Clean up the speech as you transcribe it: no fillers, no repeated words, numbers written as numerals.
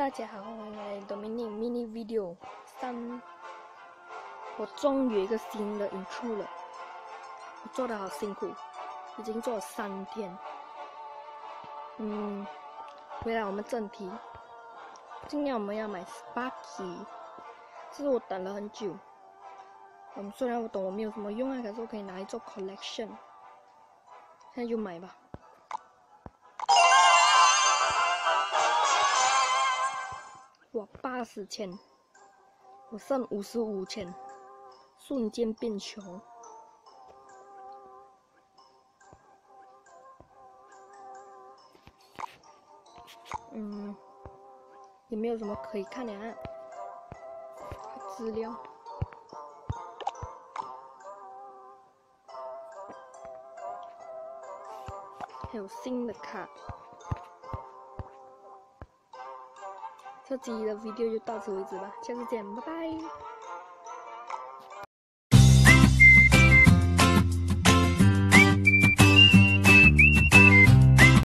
大家好，欢迎来到mini video 3。我终于有一个新的 intro 了，我做的好辛苦，已经做了3天。回来我们正题，今天我们要买 Sparky， 这是我等了很久。虽然我懂我没有什么用啊，可是我可以拿来做 collection， 现在就买吧。哇，80千，我剩55千，瞬间变穷。也没有什么可以看的啊，资料，还有新的卡。这集的 video 就到此为止吧，下次见，拜拜。